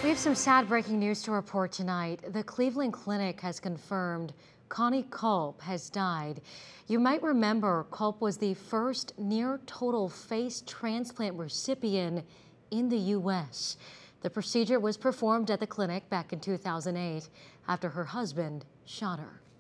We have some sad breaking news to report tonight. The Cleveland Clinic has confirmed Connie Culp has died. You might remember Culp was the first near total face transplant recipient in the U.S. The procedure was performed at the clinic back in 2008 after her husband shot her.